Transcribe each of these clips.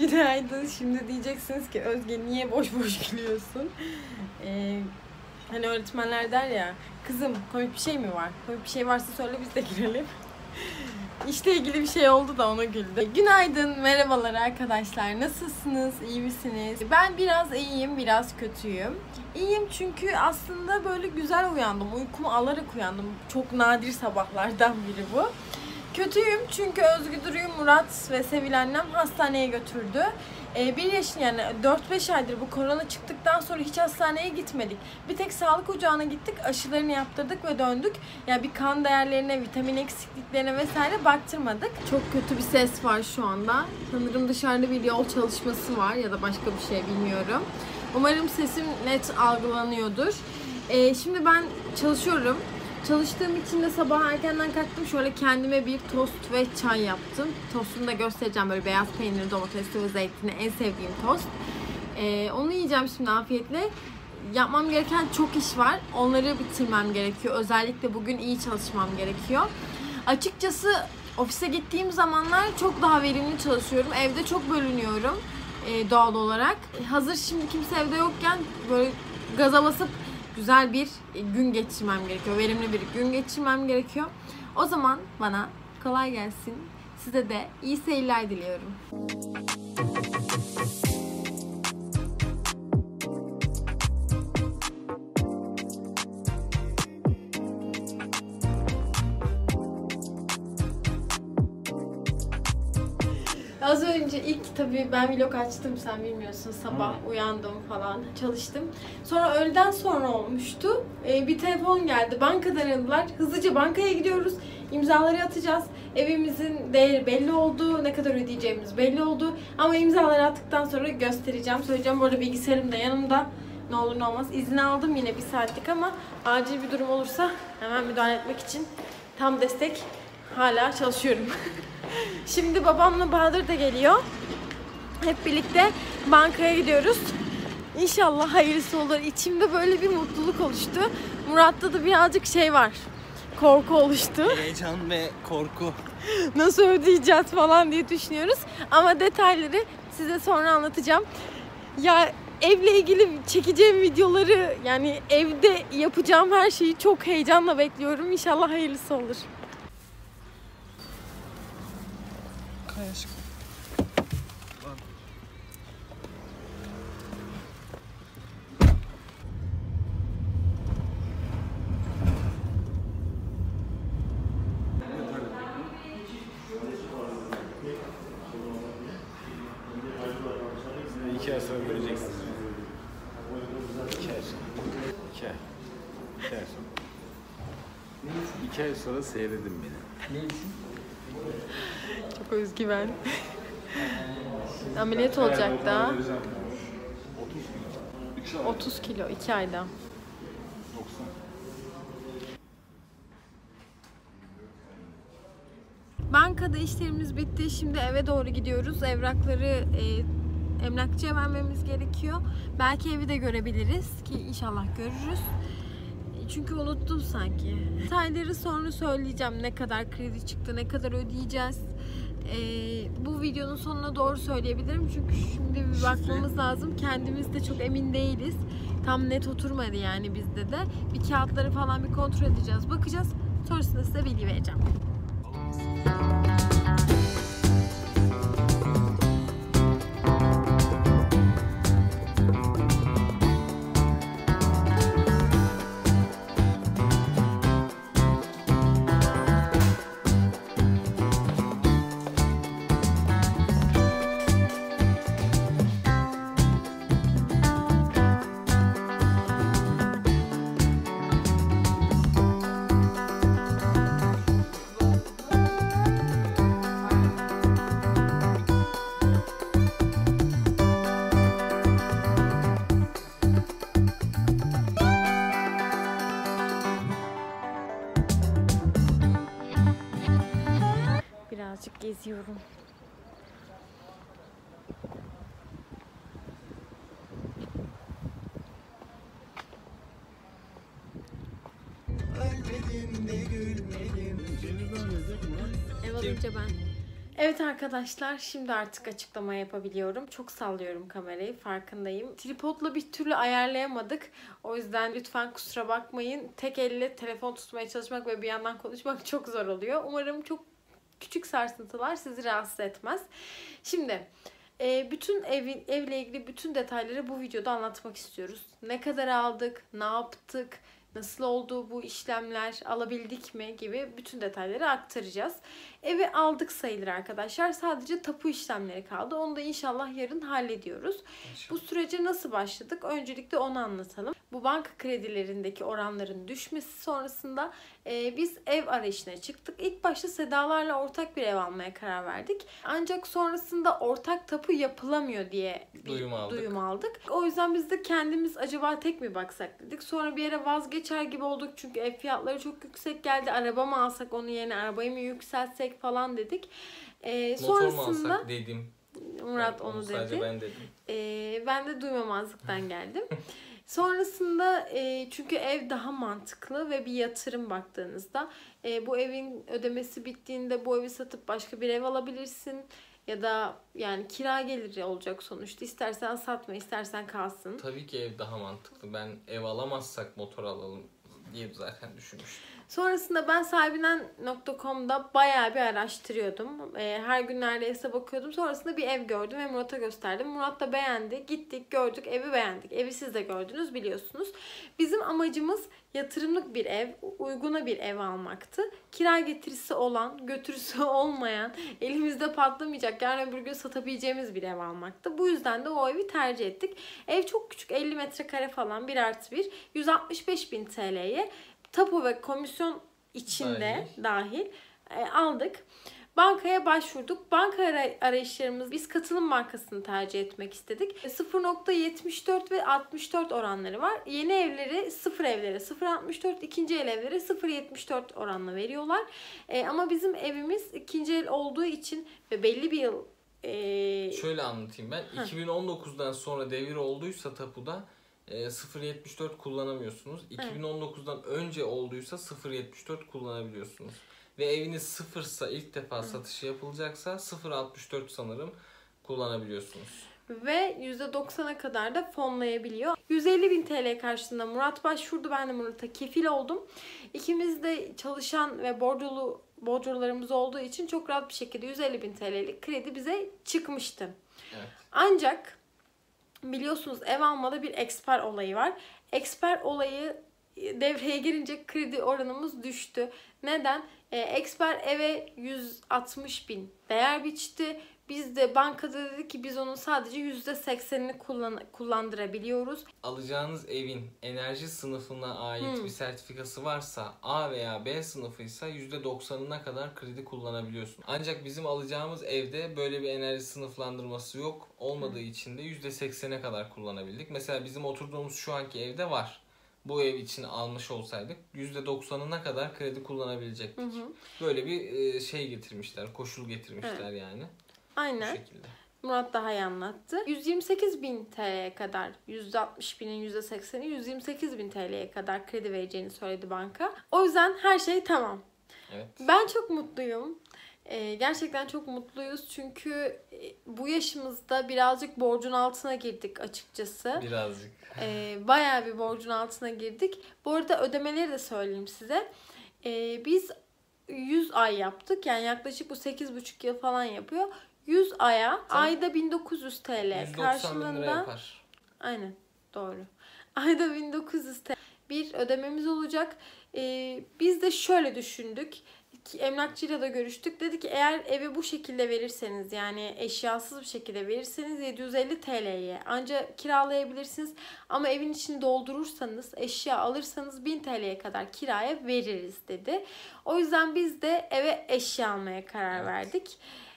Günaydın. Şimdi diyeceksiniz ki Özge niye boş boş gülüyorsun? Hani öğretmenler der ya, kızım komik bir şey mi var? Komik bir şey varsa söyle biz de gülelim. İşle ilgili bir şey oldu da ona güldüm. Günaydın, merhabalar arkadaşlar. Nasılsınız? İyi misiniz? Ben biraz iyiyim, biraz kötüyüm. İyiyim çünkü aslında böyle güzel uyandım. Uykumu alarak uyandım. Çok nadir sabahlardan biri bu. Kötüyüm çünkü Özgü Duru'yu Murat ve Sevil annem hastaneye götürdü. 1 yaşın yani 4-5 aydır bu korona çıktıktan sonra hiç hastaneye gitmedik. Bir tek sağlık ocağına gittik, aşılarını yaptırdık ve döndük. Yani bir kan değerlerine, vitamin eksikliklerine vesaire baktırmadık. Çok kötü bir ses var şu anda. Sanırım dışarıda bir yol çalışması var ya da başka bir şey bilmiyorum. Umarım sesim net algılanıyordur. Şimdi ben çalışıyorum. Çalıştığım için de sabah erkenden kalktım. Şöyle kendime bir tost ve çay yaptım. Tostunu da göstereceğim. Böyle beyaz peynir, domatesli ve zeytinli en sevdiğim tost. Onu yiyeceğim şimdi afiyetle. Yapmam gereken çok iş var. Onları bitirmem gerekiyor. Özellikle bugün iyi çalışmam gerekiyor. Açıkçası ofise gittiğim zamanlar çok daha verimli çalışıyorum. Evde çok bölünüyorum doğal olarak. Hazır şimdi kimse evde yokken böyle gaza basıp güzel bir gün geçirmem gerekiyor. Verimli bir gün geçirmem gerekiyor. O zaman bana kolay gelsin. Size de iyi seyirler diliyorum. Az önce ilk tabii ben vlog açtım, sen bilmiyorsun, sabah uyandım falan çalıştım. Sonra öğleden sonra olmuştu. Bir telefon geldi, bankadan aradılar. Hızlıca bankaya gidiyoruz, imzaları atacağız. Evimizin değeri belli oldu, ne kadar ödeyeceğimiz belli oldu. Ama imzaları attıktan sonra göstereceğim, söyleyeceğim. Bu arada bilgisayarım da yanımda. Ne olur ne olmaz. İzin aldım yine 1 saatlik ama acil bir durum olursa hemen müdahale etmek için tam destek hala çalışıyorum. Şimdi babamla Bahadır da geliyor. Hep birlikte bankaya gidiyoruz. İnşallah hayırlısı olur. İçimde böyle bir mutluluk oluştu. Murat'ta da birazcık şey var. Korku oluştu. Heyecan ve korku. Nasıl ödeyeceğiz falan diye düşünüyoruz. Ama detayları size sonra anlatacağım. Ya evle ilgili çekeceğim videoları, yani evde yapacağım her şeyi çok heyecanla bekliyorum. İnşallah hayırlısı olur. Aşkım. İki ay sonra göreceksiniz. 2 ay sonra. 2 ay. 2 ay sonra. 2 ay sonra seyredin beni. Ne için? Çok özgüven. Ameliyat olacak da. 30 kilo 2 ayda. 90. Bankada işlerimiz bitti. Şimdi eve doğru gidiyoruz. Evrakları emlakçıya vermemiz gerekiyor. Belki evi de görebiliriz ki inşallah görürüz. Çünkü unuttum sanki. Detayları sonra söyleyeceğim. Ne kadar kredi çıktı, ne kadar ödeyeceğiz. Bu videonun sonuna doğru söyleyebilirim. Çünkü şimdi bir bakmamız lazım. Kendimiz de çok emin değiliz. Tam net oturmadı yani bizde de. Bir kağıtları falan bir kontrol edeceğiz. Bakacağız. Sonrasında size bilgi vereceğim. Birazcık geziyorum. Ev alınca ben Evet arkadaşlar, şimdi artık açıklama yapabiliyorum. Çok sallıyorum kamerayı, farkındayım. Tripodla bir türlü ayarlayamadık. O yüzden lütfen kusura bakmayın. Tek elle telefon tutmaya çalışmak ve bir yandan konuşmak çok zor oluyor. Umarım çok küçük sarsıntılar sizi rahatsız etmez. Şimdi bütün evle ilgili bütün detayları bu videoda anlatmak istiyoruz. Ne kadar aldık, ne yaptık, nasıl oldu bu işlemler, alabildik mi gibi bütün detayları aktaracağız. Evi aldık sayılır arkadaşlar. Sadece tapu işlemleri kaldı. Onu da inşallah yarın hallediyoruz. Bu sürece nasıl başladık? Öncelikle onu anlatalım. Bu banka kredilerindeki oranların düşmesi sonrasında biz ev arayışına çıktık. İlk başta Sedalarla ortak bir ev almaya karar verdik. Ancak sonrasında ortak tapu yapılamıyor diye bir duyum aldık. O yüzden biz de kendimiz acaba tek mi baksak dedik. Sonra bir yere vazgeçer gibi olduk. Çünkü ev fiyatları çok yüksek geldi. Araba mı alsak, onun yerine arabayı mı yükseltsek falan dedik. Motor mu alsak dedim. Murat Yani onu dedi. Sadece ben dedim. Ben de duymamazlıktan geldim. Sonrasında çünkü ev daha mantıklı ve bir yatırım baktığınızda bu evin ödemesi bittiğinde bu evi satıp başka bir ev alabilirsin. Ya da yani kira geliri olacak sonuçta. İstersen satma, istersen kalsın. Tabii ki ev daha mantıklı. Ben ev alamazsak motor alalım diye zaten düşünmüştüm. Sonrasında ben sahibinden.com'da bayağı bir araştırıyordum. Her gün neredeyse bakıyordum. Sonrasında bir ev gördüm ve Murat'a gösterdim. Murat da beğendi. Gittik, gördük, evi beğendik. Evi siz de gördünüz, biliyorsunuz. Bizim amacımız yatırımlık bir ev, uyguna bir ev almaktı. Kira getirisi olan, götürüsü olmayan, elimizde patlamayacak, yarın öbür gün satabileceğimiz bir ev almaktı. Bu yüzden de o evi tercih ettik. Ev çok küçük, 50 metrekare falan, 1+1. 165.000 TL'ye tapu ve komisyon içinde dahil aldık. Bankaya başvurduk. Banka arayışlarımız, biz Katılım Bankası'nı tercih etmek istedik. 0.74 ve 64 oranları var. Yeni evleri 0 evlere 0.64, ikinci el evlere 0.74 oranla veriyorlar. Ama bizim evimiz ikinci el olduğu için ve belli bir yıl Şöyle anlatayım ben. 2019'dan sonra devir olduysa tapuda 0.74 kullanamıyorsunuz. 2019'dan önce olduysa 0.74 kullanabiliyorsunuz. Ve eviniz sıfırsa, ilk defa satışı yapılacaksa 0.64 sanırım kullanabiliyorsunuz. Ve %90'a kadar da fonlayabiliyor. 150.000 TL karşılığında Murat başvurdu. Ben de Murat'a kefil oldum. İkimiz de çalışan ve borcularımız olduğu için çok rahat bir şekilde 150.000 TL'lik kredi bize çıkmıştı. Evet. Ancak biliyorsunuz ev almada bir eksper olayı var. Eksper olayı devreye girince kredi oranımız düştü. Neden? Eksper eve 160.000 değer biçti. Biz de bankada dedik ki biz onun sadece %80'ini kullandırabiliyoruz. Alacağınız evin enerji sınıfına ait bir sertifikası varsa, A veya B sınıfıysa %90'ına kadar kredi kullanabiliyorsun. Ancak bizim alacağımız evde böyle bir enerji sınıflandırması yok. Olmadığı için de %80'e kadar kullanabildik. Mesela bizim oturduğumuz şu anki evde var. Bu ev için almış olsaydık %90'ına kadar kredi kullanabilecektik. Böyle bir şey getirmişler, koşul getirmişler yani. Aynen. Bu şekilde. Murat daha iyi anlattı. 128.000 TL'ye kadar, %60.000'in %80'i 128.000 TL'ye kadar kredi vereceğini söyledi banka. O yüzden her şey tamam. Evet. Ben çok mutluyum. Gerçekten çok mutluyuz çünkü bu yaşımızda birazcık borcun altına girdik açıkçası. Birazcık. Bayağı bir borcun altına girdik. Bu arada ödemeleri de söyleyeyim size. Biz 100 ay yaptık. Yani yaklaşık bu 8,5 yıl falan yapıyor. 100 aya ayda 1900 TL karşılığında. Yapar. Aynen, doğru. Ayda 1900 TL bir ödememiz olacak. Biz de şöyle düşündük. Emlakçıyla da görüştük. Dedi ki eğer evi bu şekilde verirseniz, yani eşyasız bir şekilde verirseniz 750 TL'ye ancak kiralayabilirsiniz. Ama evin içini doldurursanız, eşya alırsanız 1000 TL'ye kadar kiraya veririz dedi. O yüzden biz de eve eşya almaya karar verdik.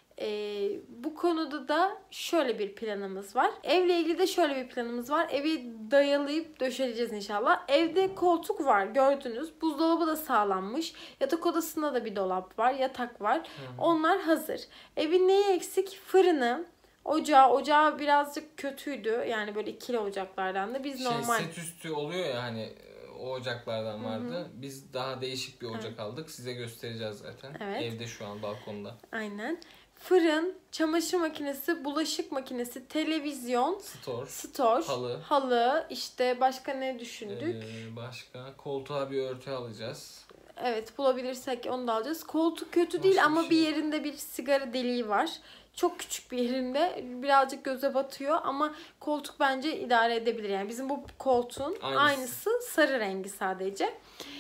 Bu konuda da şöyle bir planımız var. Evle ilgili de şöyle bir planımız var. Evi dayalayıp döşeleyeceğiz inşallah. Evde koltuk var, gördünüz. Buzdolabı da sağlanmış. Yatak odasında da bir dolap var, yatak var. Onlar hazır. Evin neyi eksik? Fırını, ocağı birazcık kötüydü. Yani böyle ikili ocaklardan da. Biz normal set üstü oluyor ya hani, o ocaklardan vardı. Biz daha değişik bir ocak aldık. Size göstereceğiz zaten. Evet. Evde şu an balkonda. Aynen. fırın, çamaşır makinesi, bulaşık makinesi, televizyon, stor, halı, işte başka ne düşündük? Başka koltuğa bir örtü alacağız. Evet, bulabilirsek onu da alacağız. Koltuk kötü değil ama bir yerinde bir sigara deliği var. Çok küçük bir yerinde, birazcık göze batıyor ama koltuk bence idare edebilir. Yani bizim bu koltuğun aynısı sarı rengi sadece.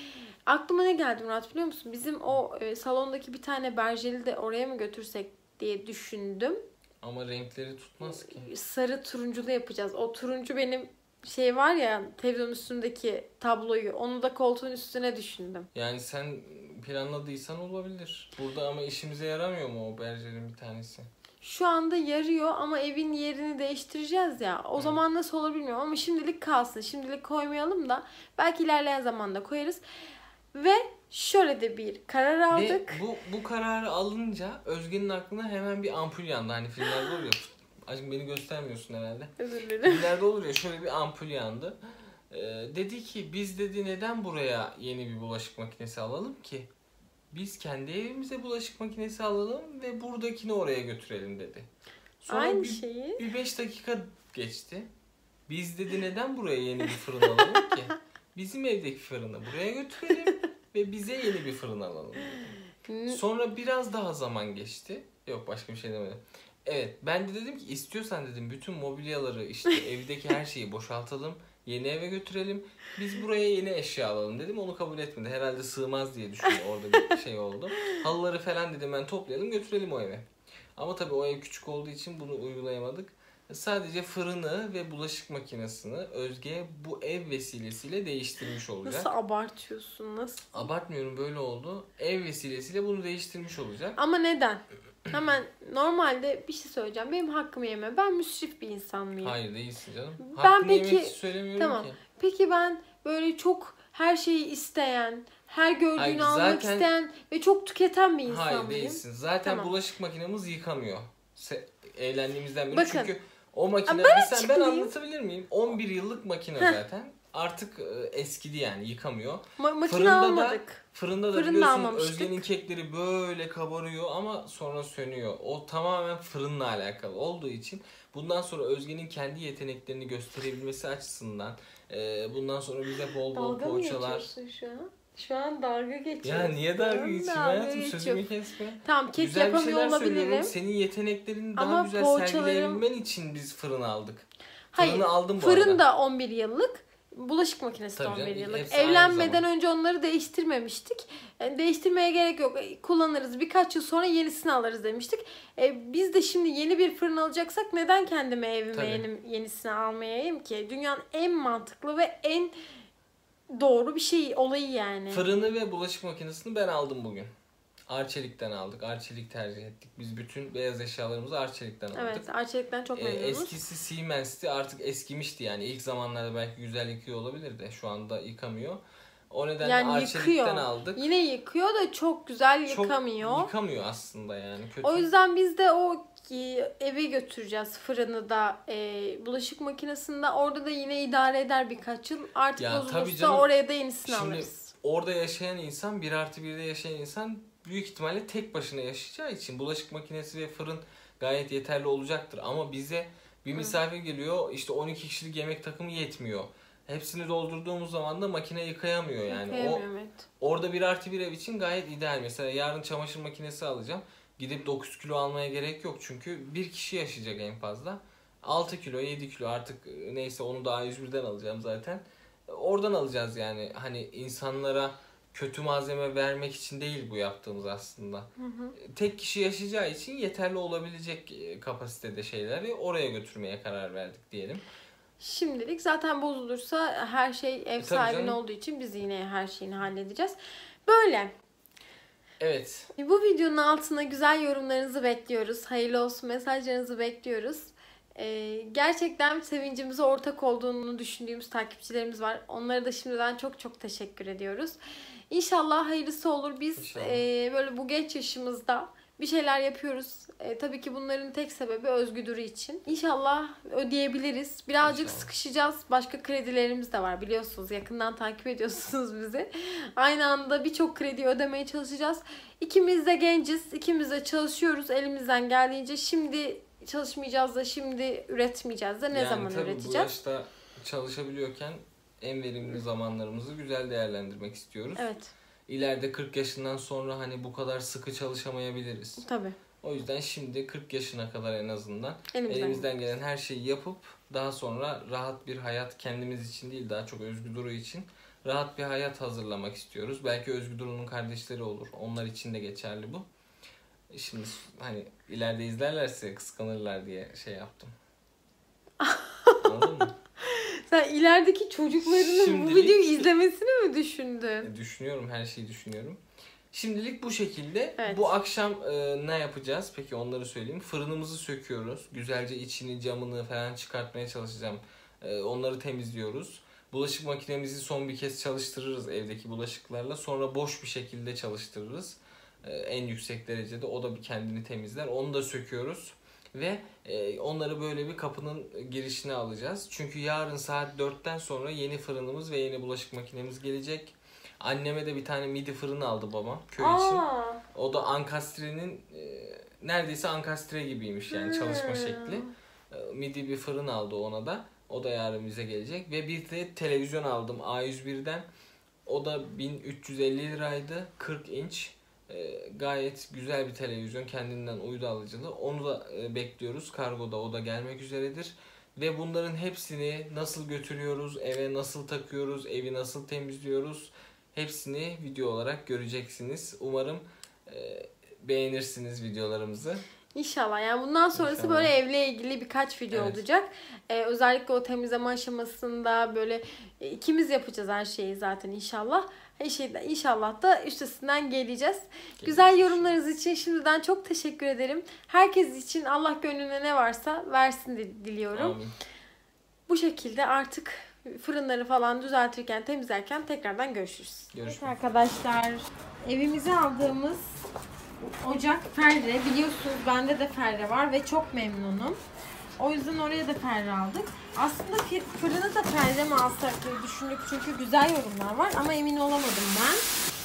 Aklıma ne geldi Murat biliyor musun? Bizim o salondaki bir tane berjeri de oraya mı götürsek diye düşündüm. Ama renkleri tutmaz ki. Sarı turunculu yapacağız. O turuncu benim şey var ya, televizyon üstündeki tabloyu, onu da koltuğun üstüne düşündüm. Yani sen planladıysan olabilir. Burada ama işimize yaramıyor mu o berjerin bir tanesi? Şu anda yarıyor ama evin yerini değiştireceğiz ya. O zaman nasıl olur bilmiyorum ama şimdilik kalsın. Şimdilik koymayalım da belki ilerleyen zamanda koyarız. Ve şöyle de bir karar aldık. Ve bu kararı alınca Özge'nin aklına hemen bir ampul yandı. Hani filmlerde olur ya. Aşkım beni göstermiyorsun herhalde. Özür dilerim. Filmlerde olur ya, şöyle bir ampul yandı. Dedi ki biz dedi neden buraya yeni bir bulaşık makinesi alalım ki? Biz kendi evimize bulaşık makinesi alalım ve buradakini oraya götürelim dedi. Sonra aynı şeyi. Bir 5 dakika geçti. Biz dedi neden buraya yeni bir fırın alalım ki? Bizim evdeki fırını buraya götürelim ve bize yeni bir fırın alalım dedi. Sonra biraz daha zaman geçti. Yok, başka bir şey demedim. Evet, ben de dedim ki istiyorsan dedim bütün mobilyaları, işte evdeki her şeyi boşaltalım. Yeni eve götürelim. Biz buraya yeni eşya alalım dedim. Onu kabul etmedi. Herhalde sığmaz diye düşündü. Orada bir şey oldu. Halıları falan dedim ben toplayalım götürelim o eve. Ama tabii o ev küçük olduğu için bunu uygulayamadık. Sadece fırını ve bulaşık makinesini Özge bu ev vesilesiyle değiştirmiş olacak. Nasıl abartıyorsun? Nasıl? Abartmıyorum, böyle oldu. Ev vesilesiyle bunu değiştirmiş olacak. Ama neden? Hemen normalde bir şey söyleyeceğim. Benim hakkımı yeme. Ben müsrif bir insan mıyım? Hayır, değilsin canım. Ben Hakkını peki yemek söylemiyorum tamam. ki. Peki ben böyle çok her şeyi isteyen, her gördüğünü Hayır, almak zaten... isteyen ve çok tüketen bir insan Hayır, mıyım? değilsin. Zaten tamam. Bulaşık makinemiz yıkamıyor. Evlendiğimizden beri. Bakın. Çünkü o makine, ben anlatabilir miyim? 11 yıllık makine zaten. Artık eskidi yani, yıkamıyor. Makine almadık. Fırında da biliyorsun Özge'nin kekleri böyle kabarıyor ama sonra sönüyor. O tamamen fırınla alakalı olduğu için bundan sonra Özge'nin kendi yeteneklerini gösterebilmesi açısından bundan sonra bize bol bol dalga poğaçalar... Dalga mı geçiyorsun şu an? Şu an dalga geçiyorsun. Ya niye dalga geçiyorsun hayatım? Sözümü kesme. Tamam, kek güzel yapamıyor olabilirim. Senin yeteneklerini daha güzel sergileyebilmen için biz fırını aldık. Hayır, aldım bu fırın arada. da 11 yıllık. Bulaşık makinesi de 11 yıllık. Evlenmeden önce onları değiştirmemiştik. Değiştirmeye gerek yok. Kullanırız. Birkaç yıl sonra yenisini alırız demiştik. Biz de şimdi yeni bir fırın alacaksak neden kendime evime yenisini almayayım ki? Dünyanın en mantıklı ve en doğru bir şey, olayı yani. Fırını ve bulaşık makinesini ben aldım bugün. Arçelik'ten aldık. Arçelik tercih ettik. Biz bütün beyaz eşyalarımızı Arçelik'ten aldık. Evet, Arçelik'ten çok memnunuz. Eskisi Siemens'ti, artık eskimişti yani. İlk zamanlarda belki güzel yıkıyor olabilir de şu anda yıkamıyor. O nedenle yani Arçelik'ten aldık. Yine yıkıyor da çok güzel yıkamıyor. Çok yıkamıyor aslında yani. Kötü. O yüzden biz de o eve götüreceğiz fırını da, bulaşık makinesini de. Orada da yine idare eder birkaç yıl. Artık ya, bozulursa oraya da yenisini alırız. Orada yaşayan insan, 1+1'de yaşayan insan büyük ihtimalle tek başına yaşayacağı için bulaşık makinesi ve fırın gayet yeterli olacaktır. Ama bize bir misafir geliyor, işte 12 kişilik yemek takımı yetmiyor. Hepsini doldurduğumuz zaman da makine yıkayamıyor yani. Evet. Orada 1+1 ev için gayet ideal. Mesela yarın çamaşır makinesi alacağım. Gidip 9 kilo almaya gerek yok çünkü bir kişi yaşayacak en fazla. 6 kilo, 7 kilo artık neyse, onu da A101'den alacağım zaten. Oradan alacağız yani. Hani insanlara kötü malzeme vermek için değil bu yaptığımız aslında. Tek kişi yaşayacağı için yeterli olabilecek kapasitede şeyleri oraya götürmeye karar verdik diyelim. Şimdilik zaten bozulursa her şey ev sahibinin olduğu için biz yine her şeyini halledeceğiz. Böyle. Evet. Bu videonun altına güzel yorumlarınızı bekliyoruz. Hayırlı olsun mesajlarınızı bekliyoruz. Gerçekten sevincimize ortak olduğunu düşündüğümüz takipçilerimiz var. Onlara da şimdiden çok çok teşekkür ediyoruz. İnşallah hayırlısı olur. Biz böyle bu genç yaşımızda bir şeyler yapıyoruz. Tabii ki bunların tek sebebi Özgü Duru için. İnşallah ödeyebiliriz. Birazcık İnşallah. Sıkışacağız. Başka kredilerimiz de var biliyorsunuz. Yakından takip ediyorsunuz bizi. Aynı anda birçok kredi ödemeye çalışacağız. İkimiz de genciz. İkimiz de çalışıyoruz elimizden geldiğince. Şimdi çalışmayacağız da şimdi üretmeyeceğiz de ne zaman tabii üreteceğiz? bu yaşta çalışabiliyorken en verimli zamanlarımızı güzel değerlendirmek istiyoruz. Evet. İleride 40 yaşından sonra hani bu kadar sıkı çalışamayabiliriz. Tabii. O yüzden şimdi 40 yaşına kadar en azından Elimizden gelen her şeyi yapıp daha sonra rahat bir hayat, kendimiz için değil daha çok Özgü Duru için rahat bir hayat hazırlamak istiyoruz. Belki Özgü Duru'nun kardeşleri olur. Onlar için de geçerli bu. Şimdi hani ileride izlerlerse kıskanırlar diye şey yaptım. Anladın mı? Sen ilerideki çocuklarının bu Şimdilik- videoyu izlemesini mi düşündün? Düşünüyorum, her şeyi düşünüyorum. Şimdilik bu şekilde. Evet. Bu akşam ne yapacağız? Peki onları söyleyeyim. Fırınımızı söküyoruz. Güzelce içini, camını falan çıkartmaya çalışacağım. Onları temizliyoruz. Bulaşık makinemizi son bir kez çalıştırırız evdeki bulaşıklarla. Sonra boş bir şekilde çalıştırırız. En yüksek derecede. O da bir kendini temizler. Onu da söküyoruz. Ve onları böyle bir kapının girişine alacağız. Çünkü yarın saat 4'ten sonra yeni fırınımız ve yeni bulaşık makinemiz gelecek. Anneme de bir tane midi fırını aldı babam köy için. O da Ankastre'nin neredeyse Ankastre gibiymiş yani çalışma şekli. Midi bir fırın aldı ona da. O da yarın bize gelecek. Ve bir de televizyon aldım A101'den. O da 1350 liraydı. 40 inç. Gayet güzel bir televizyon. Kendinden uydu alıcılı. Onu da bekliyoruz. Kargoda o da gelmek üzeredir. Ve bunların hepsini nasıl götürüyoruz, eve nasıl takıyoruz, evi nasıl temizliyoruz, hepsini video olarak göreceksiniz. Umarım beğenirsiniz videolarımızı. İnşallah. Yani bundan sonrası İnşallah. böyle evle ilgili birkaç video Evet. olacak. Özellikle o temizleme aşamasında böyle ikimiz yapacağız her şeyi zaten inşallah. Her şeyden inşallah da üstesinden geleceğiz. Güzel yorumlarınız için şimdiden çok teşekkür ederim. Herkes için Allah gönlüne ne varsa versin diliyorum. Amin. Bu şekilde artık fırınları falan düzeltirken, temizlerken tekrardan görüşürüz. Görüşmek Evet arkadaşlar, evimize aldığımız ocak ferre. Biliyorsunuz bende de ferre var ve çok memnunum. O yüzden oraya da ferre aldık. Aslında fırını da ferre mi alsak diye düşündük çünkü güzel yorumlar var ama emin olamadım ben.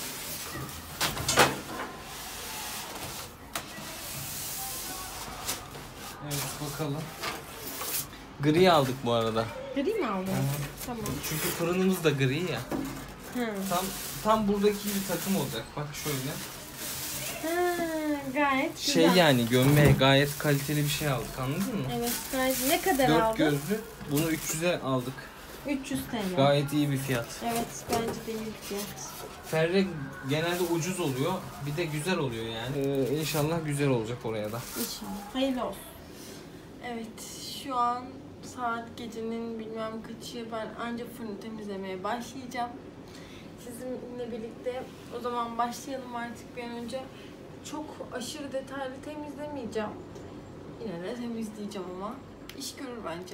Evet bakalım. Gri aldık bu arada. Gri mi aldın? Tamam. Çünkü fırınımız da gri ya. Hı. Tam buradaki bir takım olacak. Bak şöyle. Ha, gayet güzel. Şey yani gömme gayet kaliteli bir şey aldık anladın mı? Evet, gayet. Ne kadar 4 aldın? gözlü. Bunu 300'e aldık. 300 TL. Gayet iyi bir fiyat. Evet, bence de iyi bir fiyat. Ferre genelde ucuz oluyor. Bir de güzel oluyor yani. İnşallah güzel olacak oraya da. İnşallah. Hayırlı olsun. Evet, şu an saat gecenin bilmem kaçı. Ben ancak fırını temizlemeye başlayacağım. Sizinle birlikte o zaman başlayalım artık bir an önce. Çok aşırı detaylı temizlemeyeceğim. Yine de temizleyeceğim ama iş görür bence.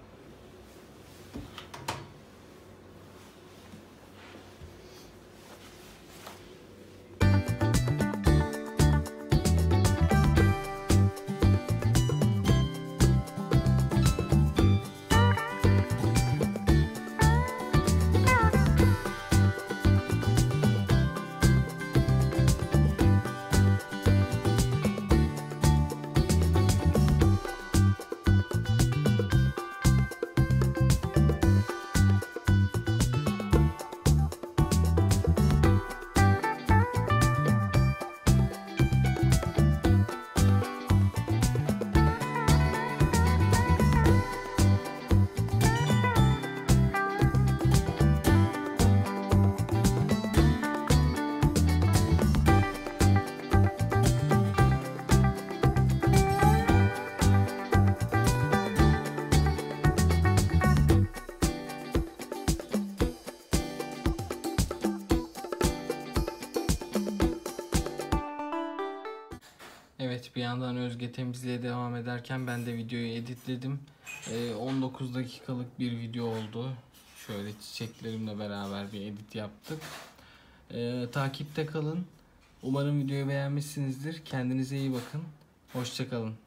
Evet bir yandan Özge temizliğe devam ederken ben de videoyu editledim. 19 dakikalık bir video oldu. Şöyle çiçeklerimle beraber bir edit yaptık. Takipte kalın. Umarım videoyu beğenmişsinizdir. Kendinize iyi bakın. Hoşça kalın.